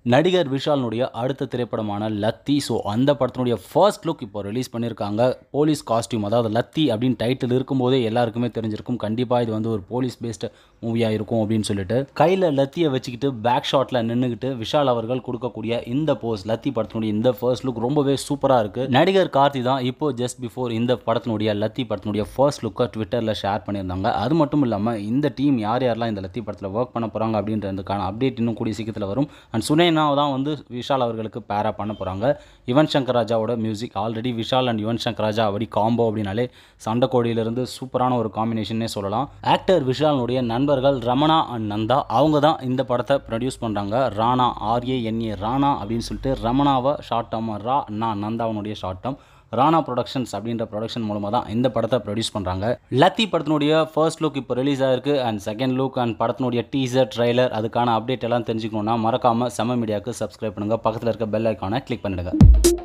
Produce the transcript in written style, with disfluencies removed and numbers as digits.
நடிகர் விஷாலினுடைய அடுத்த திரைப்படமான லத்தி. ஸோ அந்த படத்தினுடைய ஃபர்ஸ்ட் லுக் இப்போ ரிலீஸ் பண்ணியிருக்காங்க. போலீஸ் காஸ்டியூம், அதாவது லத்தி அப்படின்னு டைட்டில் இருக்கும்போதே எல்லாருக்குமே தெரிஞ்சிருக்கும் கண்டிப்பாக இது வந்து ஒரு போலீஸ் பேஸ்டு மூவியாக இருக்கும் அப்படின்னு சொல்லிட்டு. கையில் லத்தியை வச்சுக்கிட்டு பேக் ஷாட்டில் நின்றுக்கிட்டு விஷால் அவர்கள் கொடுக்கக்கூடிய இந்த போஸ் லத்தி படத்தினுடைய இந்த ஃபர்ஸ்ட் லுக் ரொம்பவே சூப்பராக இருக்குது. நடிகர் கார்த்தி தான் இப்போ ஜஸ்ட் பிஃபோர் இந்த படத்தினுடைய லத்தி படத்தினுடைய ஃபர்ஸ்ட் லுக்கை ட்விட்டரில் ஷேர் பண்ணியிருந்தாங்க. அது மட்டும் இல்லாமல் இந்த டீம் யார் யாரெல்லாம் இந்த லத்தி படத்தில் ஒர்க் பண்ண போகிறாங்க அப்படின்றதுக்கான அப்டேட் இன்னும் கூடிய சீக்கிரத்தில் வரும். அண்ட் சுனைனா தான் வந்து விஷால் அவர்களுக்கு பேரா பண்ண போகிறாங்க. யுவன் சங்கர் ராஜாவோட music. Already Vishal and Yuvan Shankar Raja அப்படி காம்போ அப்படின்னாலே சண்டைக்கோடியிலிருந்து சூப்பரான ஒரு காம்பினேஷனே சொல்லலாம். ஆக்டர் விஷாலினுடைய நண்பர்கள் ரமணா அண்ட் நந்தா அவங்க தான் இந்த படத்தை ப்ரொடியூஸ் பண்ணுறாங்க. ராணா RANA ராணா அப்படின்னு சொல்லிட்டு ரமணாவை ஷார்ட் டேர்ம், நந்தாவனுடைய ஷார்ட் டேர்ம். ராணா ப்ரொடக்ஷன்ஸ் அப்படின்ற ப்ரொடக்ஷன் மூலமாக தான் இந்த படத்தை ப்ரொடியூஸ் பண்ணுறாங்க. லத்தி படத்தினுடைய ஃபர்ஸ்ட் லுக் இப்போ ரிலீஸ் ஆகிருக்கு. அண்ட் செகண்ட் லுக் அண்ட் படத்தினுடைய டீசர், ட்ரைலர் அதுக்கான அப்டேட் எல்லாம் தெரிஞ்சுக்கணுன்னா மறக்காமல் செம மீடியாவுக்கு சப்ஸ்கிரைப் பண்ணுங்கள். பக்கத்தில் இருக்க பெல் ஐக்கானை கிளிக் பண்ணிடுங்க.